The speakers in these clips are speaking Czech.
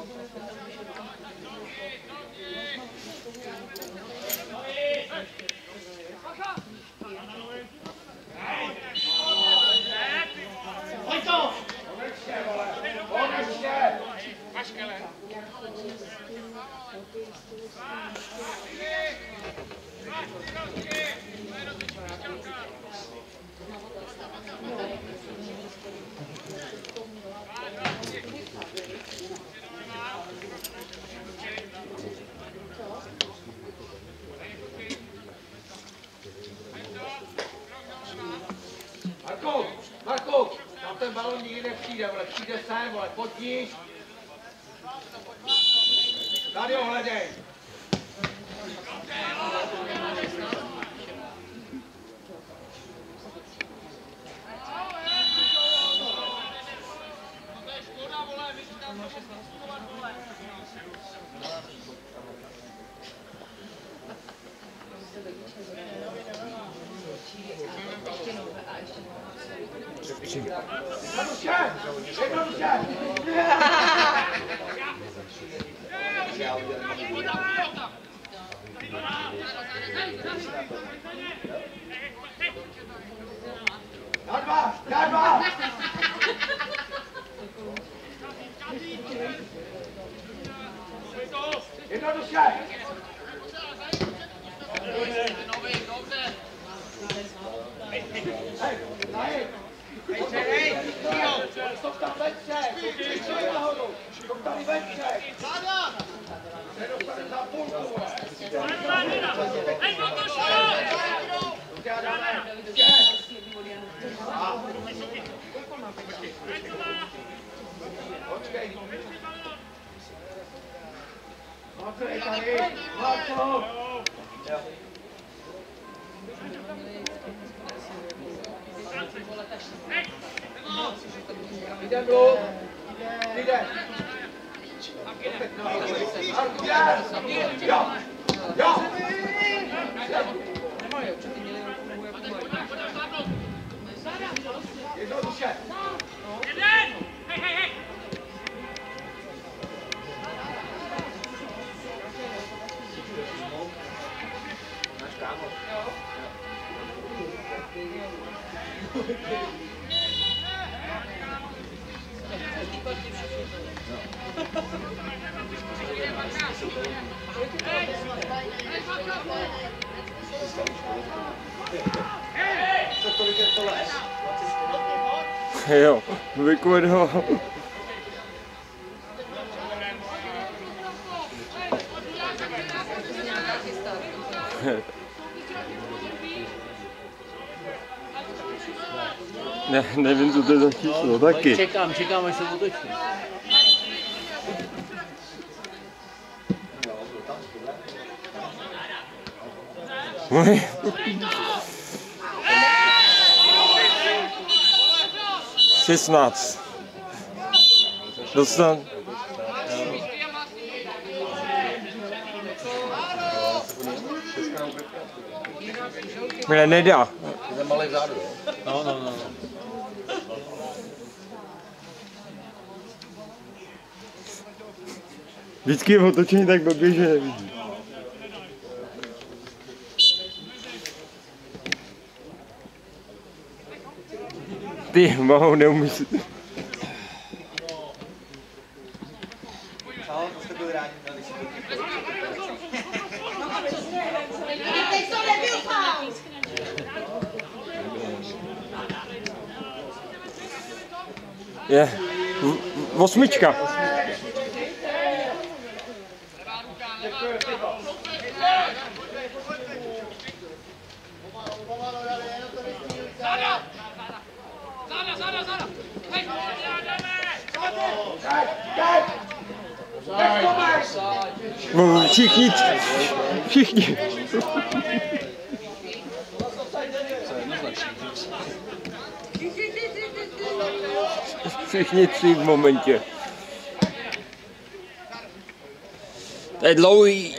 Marku, tam ten balon nikdy nepřijde, vole, přijde sem, vole, potníš. Tady ho hledej. Jo, vykodoval. Ne, nevím, co to je za číslo, taky. Čekám, až se otočí. Oj. 16. Dostan. Ne, nedá. Ten malý vzadu, jo? No. Vždycky je otočení tak blbě, že nevidí. Ty, mohou neumíš. Je, osmička. Všichni. Všichni tři v momentě. To je dlouhý.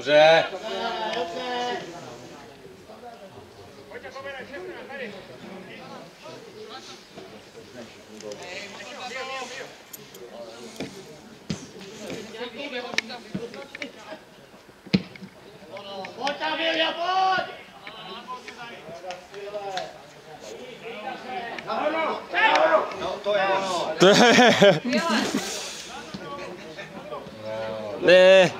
Dobře. Pojď tam, Vilja, pojď! No, to je ono. To je... Ne.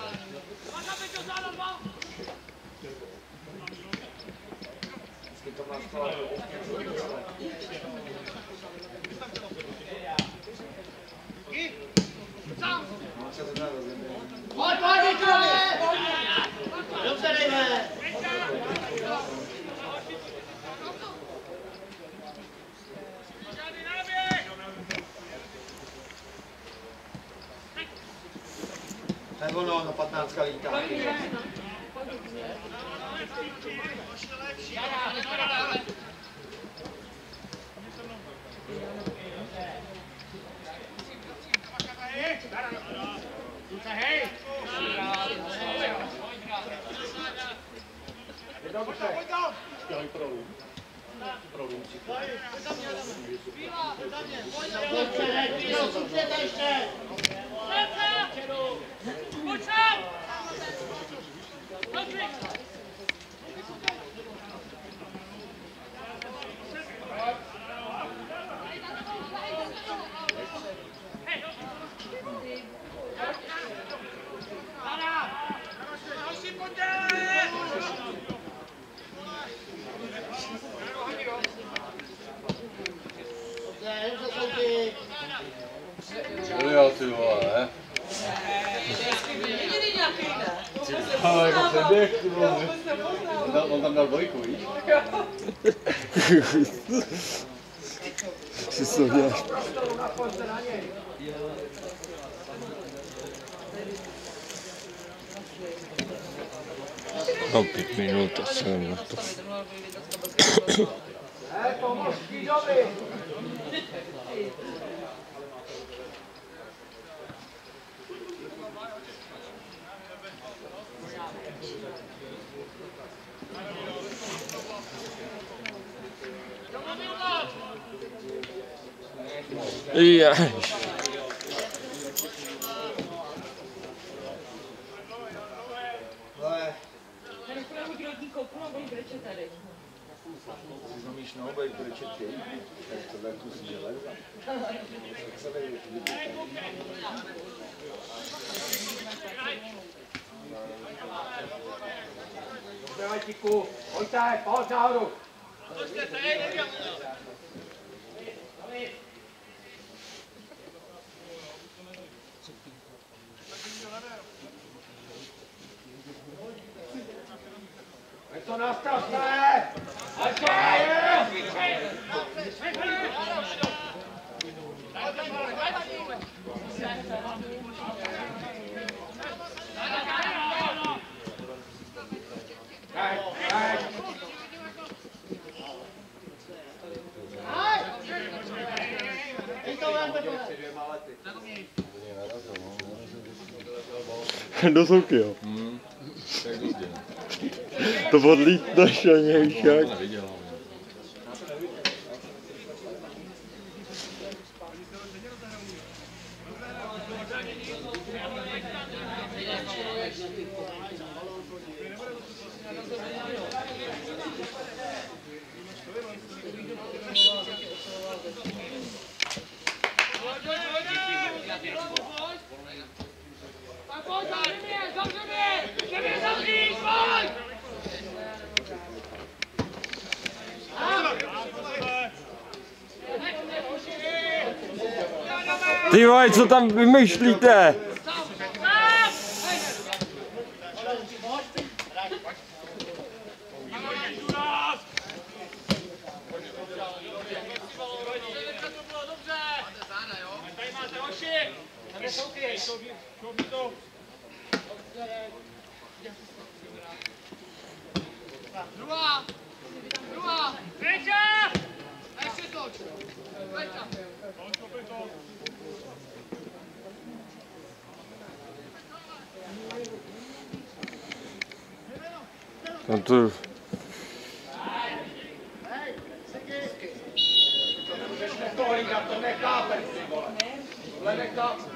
Pojď, pojď, Viktorové! Dobře, dejme! To je ono, na 15 lítá. Jo, ty vole. Ale jako přeběh, ty vole. On tam dal dvojku, víš? Si to děláš. No, 5 minut a jsem na to. Pomož Kýdovi! Jež. Znamíš na obej, bude četky. Tak to bude kus železa. Dobře, Vatíku, pojďte, pojď nahoru. Ať to nastavte! Ať to je! Do souky, jo. To odlítneš a něj však. Ty vole, co tam vymýšlíte? Druhá! Druhá! Peťa! Ještě toč! Peťa! No to... To hlídat, to nechápeš, ty vole. Tohle nechápeš.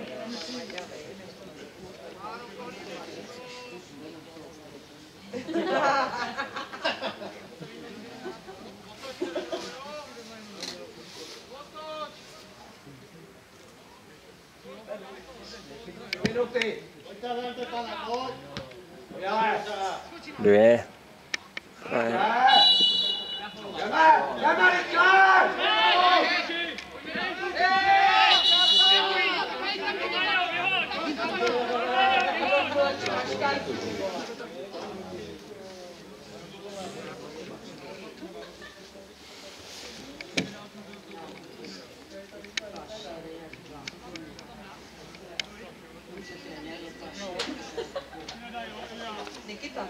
Minuty. Dvě. Jdeme rychle! Nikita.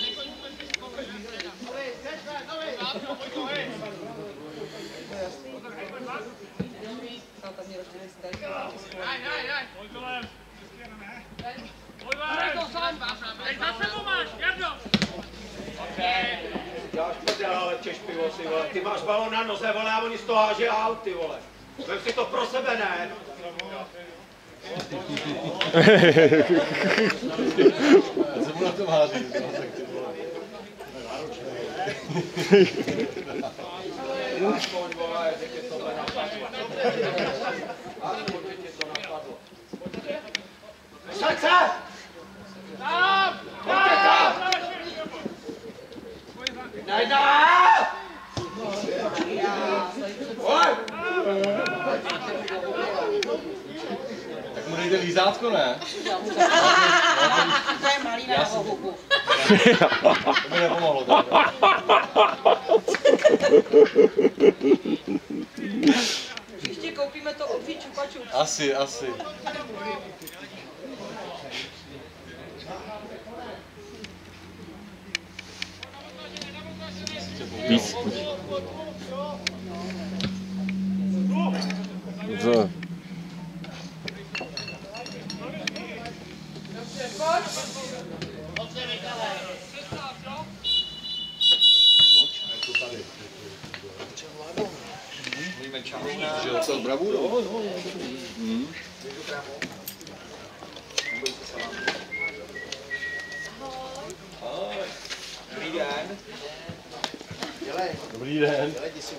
Ty máš balón na noze, vole, a oni z toho háže aut, ty vole. Vem si to pro sebe, ne? Co mu na tom háří? Tak ty vole. Aspoň, vole, že tě tohle napadlo. Aspoň, že tě to napadlo. Srdce! Tam! Pojďte tam! Jedna! Pojď! Tak mu dejte lízátko, ne? To je malý na hubu. To by nepomohlo. Tak. Ještě koupíme to od čupačů. Asi. Víc. Co? Co, bravuru? Dobrý den. Dobrý den.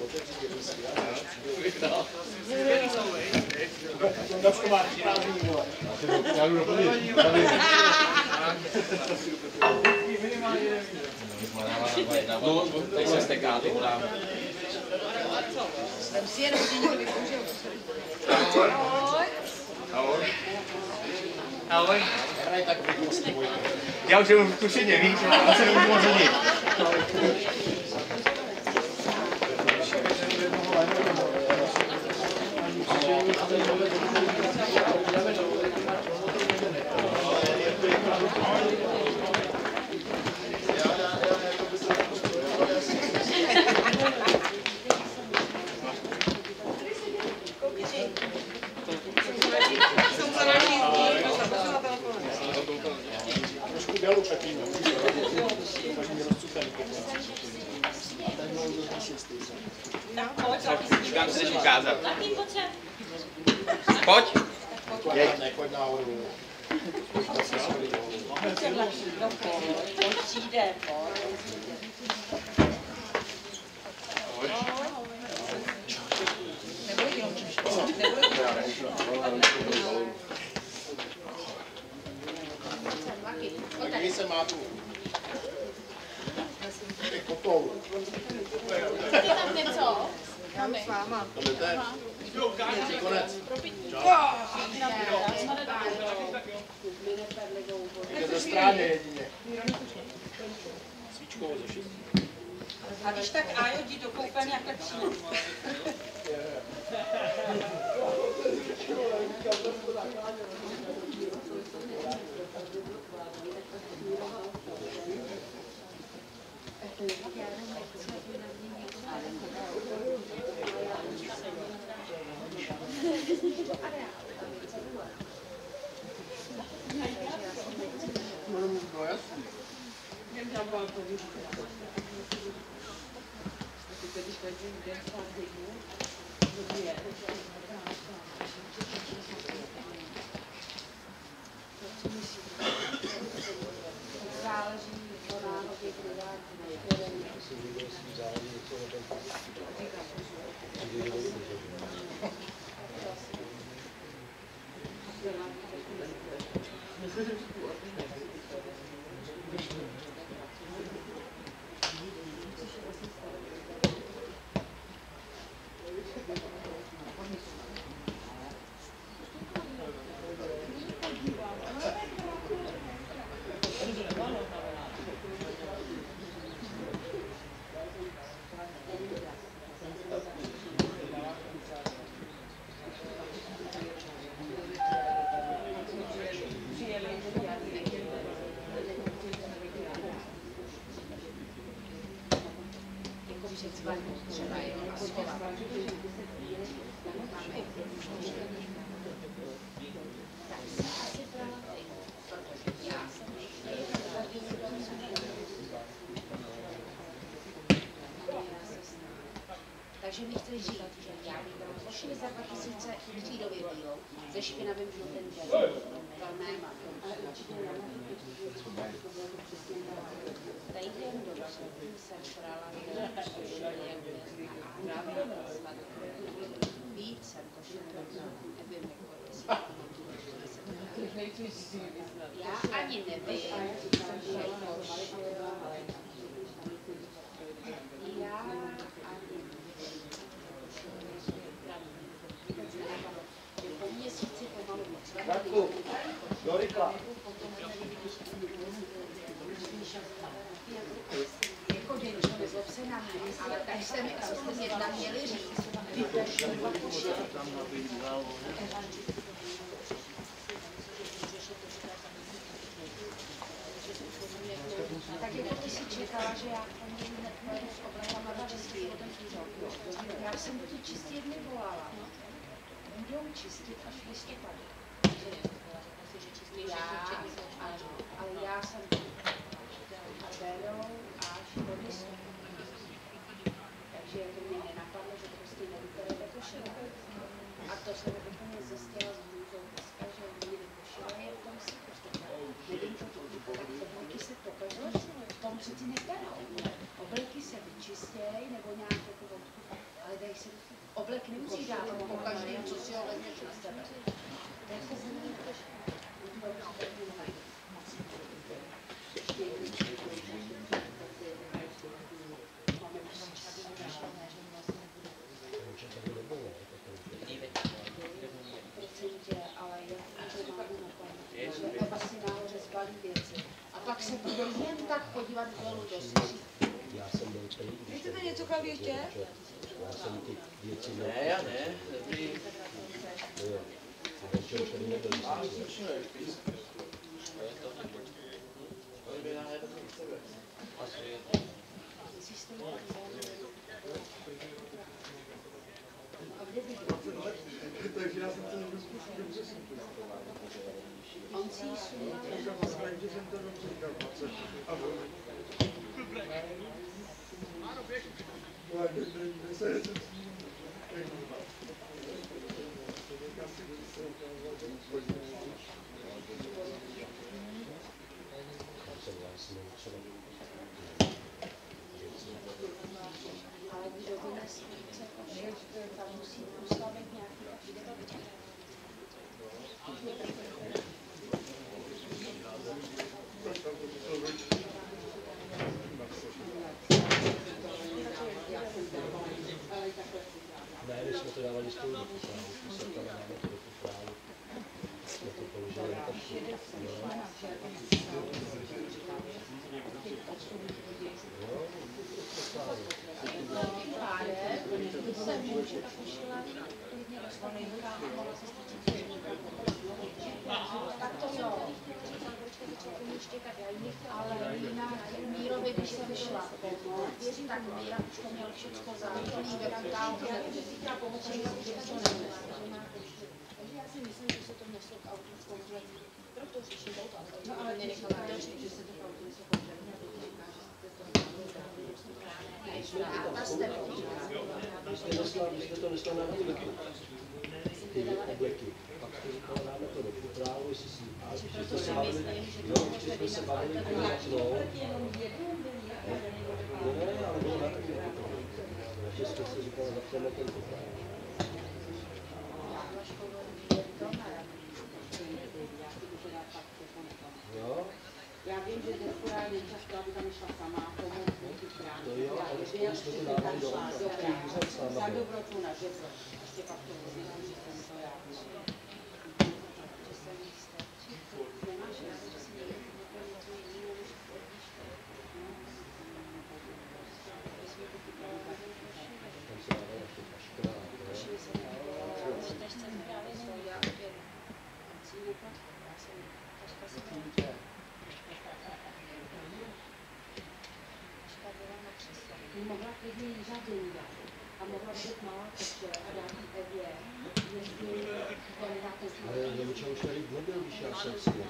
Já jdu doplnit. Tak se steká, ty volám. Jsem si jenom někdo vypoužil. Ahoj. Já už jenom zkušeně, víš, ale se nemůžu moc hodit. Říkám, si jdeš ukázat. Pojď. Pojď přijde, Taky se má tu. Ty tam něco? já s váma. Konec. Ze strany jedině. A když tak Ájo, jdi do koupelny a klepší. Takže mi chceš říct, že já bych byla pošli za 2000 křídově bílou, ze špinavým žlutým dělem, velméma. Tady jen dobře, jsem brala víc jsem košila, nevím, já ani nevím, po měsíci pomalu moc. Radku, do rychla. Jako děčko, nezlob se na mě, ale tak se mi aspoň jedna měli říct. Tak jako ty si čekala, že já po něj nepojedu s oblekama do čistý. Já jsem ti čistit nevolala. Budou čistit až v listopadu. Ale já jsem a berou až do listopadu. Takže jako mě nenapadlo, že prostě nevyperete košile. A to jsem úplně zjistila s hrůzou dneska, že mě nekošile je v tom si prostě. Nevím, co to je, tak obleky se tokažou, v tom přeci neberou. Obleky se vyčistějí nebo nějak jako vodku, ale dají se oblek nemusí dát po každém, co si ho vezmeš na sebe. Ale já si nahoře zbalí věci. A pak se bude jen tak podívat dolů do skříň. Chcete něco chlaví ještě? Ne, já ne. Dobrý. Takže já jsem to někdo zkusil. On si Takže jsem to dobře říkal. ale kdo vynese více košek, tam musí uslavit nějaký aktivity. Ne, když jsme to dávali stůl, jsme to dáváme to do kufrálu. Jsme to položili na tašku. Tím pádem se může ta košile klidně dostat někam a mohla se stýčit. Tak to jo. Ale jinak Mírovi, když jsem šla pomoct, tak Míra už to měl všechno zákonný ve fotálce. Takže já si myslím, že se to neslo k autu kompletně. Proto řeším to auto. No ale nenechala to říct, že se to auto neslo kompletně. to nestaneme ty obleky. Pak to říkala, dáme to do kuprávu, jestli si... A ještě jsme se bavili, nočnou. Ne, ale bylo na taky kuprávu. Takže jsme si říkali, zapneme ten kuprávu. Jo? Já vím, že Defora je často, aby tam šla sama, tomu kuprávu. To jo, ale spolu jsme to dávali do právu. Za dobrotu na žebro. Ještě pak to uvěděl, že jsem to já. Mohla klidně řadení dát a mohla být malá koště a dát Evě, jestli ten dá ten smysl. Ale Němča už tady nebyl, když já jsem si.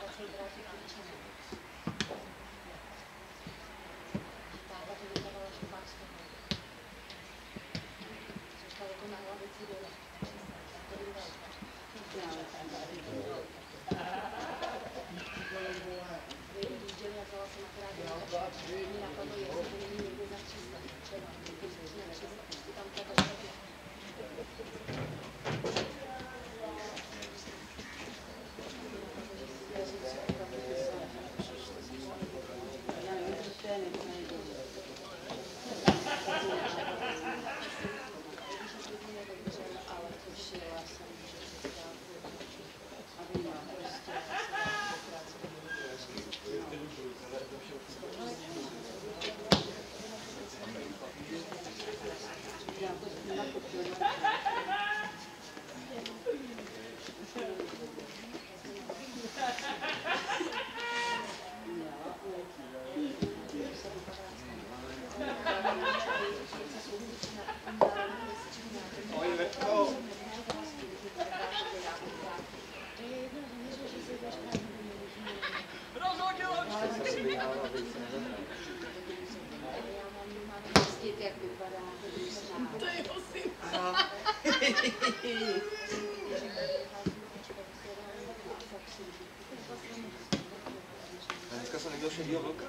Dneska jsem nebyl šedýho vlka?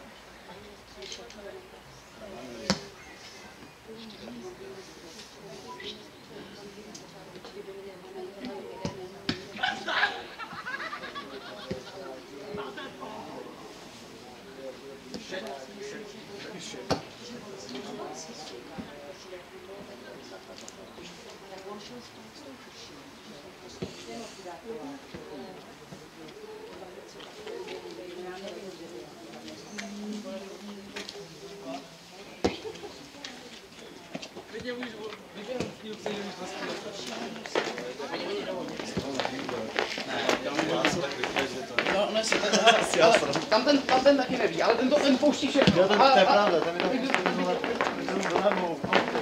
Tam ten taky neví, ale ten pouští všechno. Jo, to je pravda, tam je to do nadmou.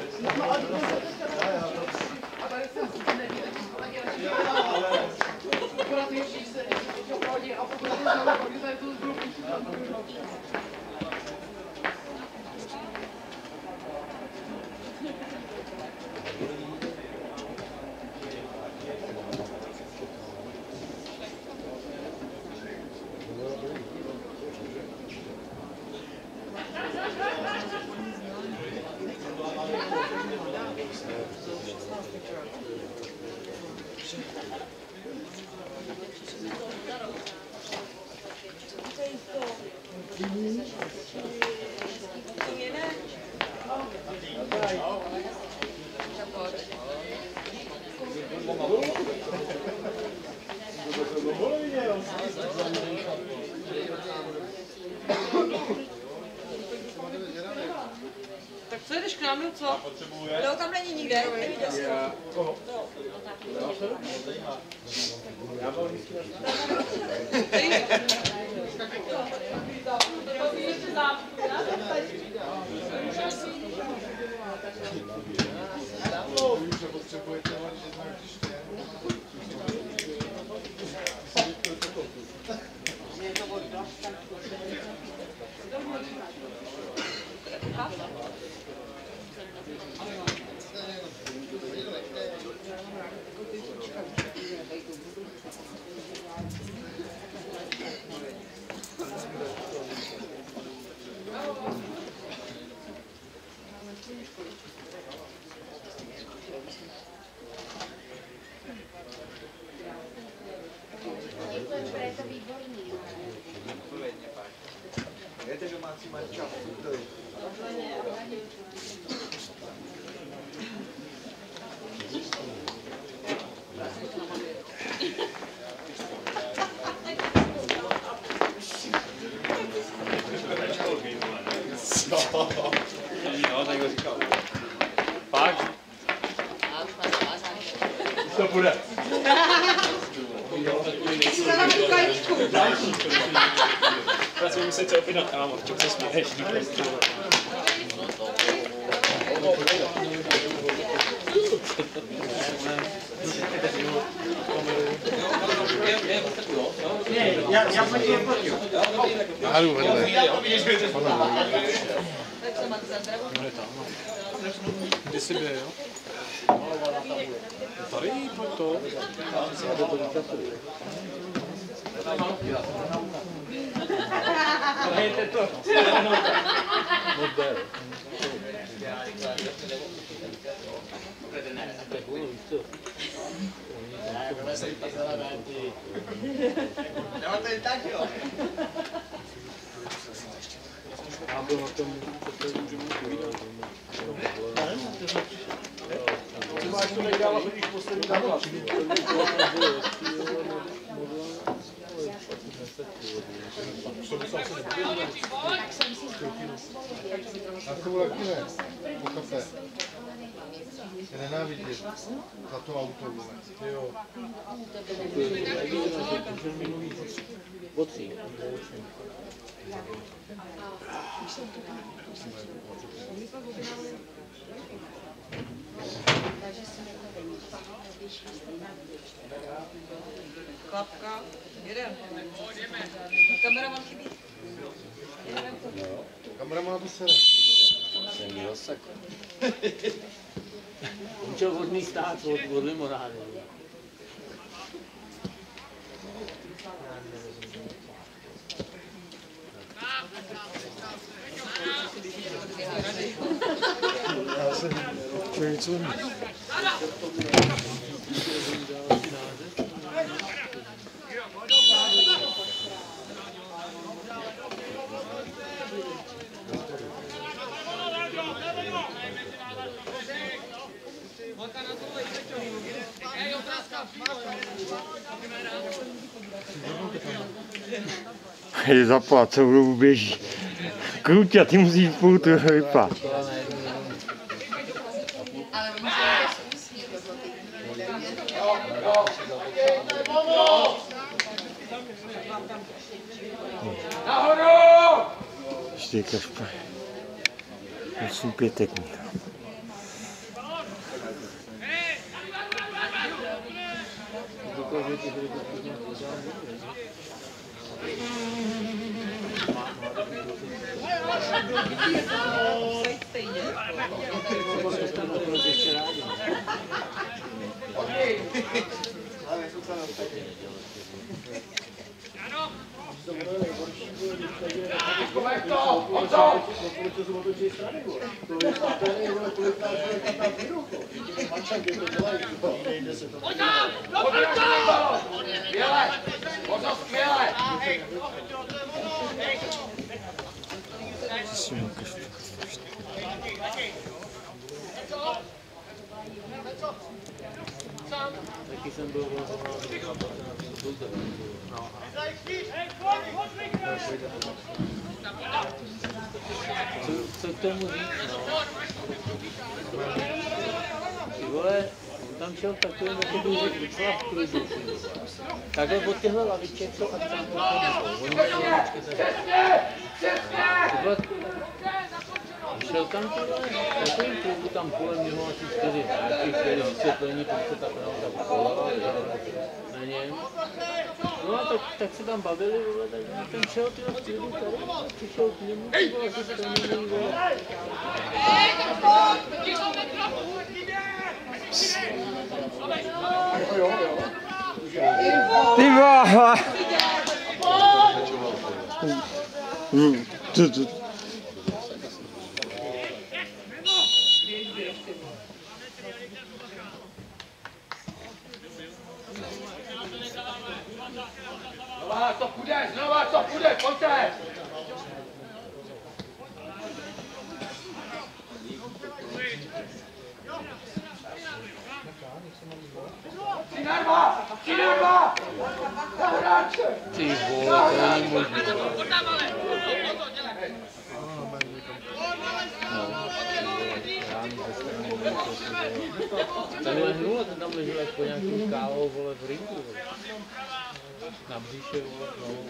Akorát ještě se hodí a pokud to znovu, pokud to je to znovu. Tak co jdeš k nám, no co? No, tam není nikde, neviděl jsi to. No, tak ho říkal. Fakt? To bude. Zadám tu kajíčku. Já si musím se opět na kámo, čem se směješ. Já jsem tě fotil. Háru vedle. Kde jsi byl, jo? Tady to. Hejte to. No to je tak, jo. Já byl na tom, co to můžu povídat. Ty máš to nejdále, když poslední dávat. A to bylo taky ne, po kafe. Je nenávidět za to auto, vole. Jo. Bocí. Klapka. Jeden. Kameraman chybí. Kameraman to sere. Jsem měl sakra. On chtěl od ní stát, od limonády. To je něco jiného. Je zaplat, co budou běží. Krutě, a ty musíš furt vypat. Ale oni se to zkusí, to zlatý. Ještě kašpa. Musím pětek mít. Taky jsem byl co k tomu říct, no? Ty vole, on tam šel takovým, jako bych řekl, docela v klidu. Takhle od těchto laviček jsou akce šel tam takovým klubu tam kolem něho asi 4 hráči, chtěli vysvětlení, proč se ta penalta povolala na něm. No a tak se tam bavili, vole, tak ten šel tyho v klidu tady, přišel k němu, ty vole, asi straněný, vole. Ty vole! Znova to půjde, pojďte! Ty vole, to není možné. Ten lehnul a ten tam ležel jako nějakým kávou, vole, v ringu, vole. Na bříše, vole, no.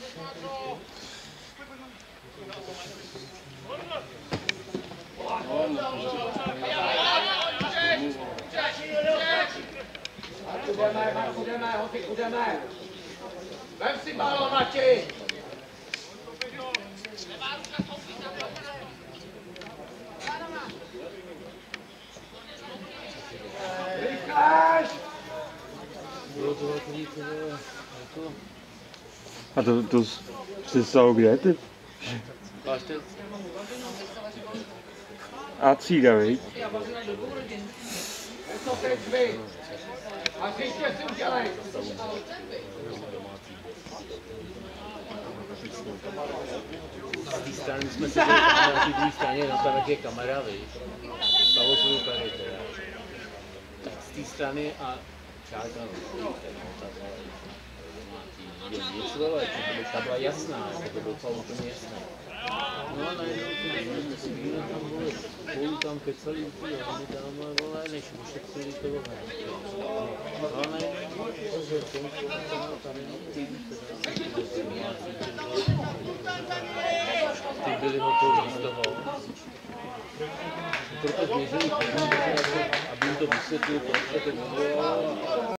Budeme. Vem si balón, Mati! Bylo to takový, to bylo, jako... A to jsi stalo kde ty? Paštec. A třída, viď? A příště si udělej! Z té strany jsme se na té druhé straně, no tam jak je kamera, víš. Stalo se to tady teda. Tak z té strany a čáka, no, nic, vole, ta byla jasná, to bylo fakt úplně jasné. No a najednou jsme si víno tam, vole, spolu tam kecali úplně, a my tam, vole, než ušetřili to, vole. No a najednou, že ty byli hotoví z toho. Proto běželi, aby jim to vysvětlil, proč to bylo.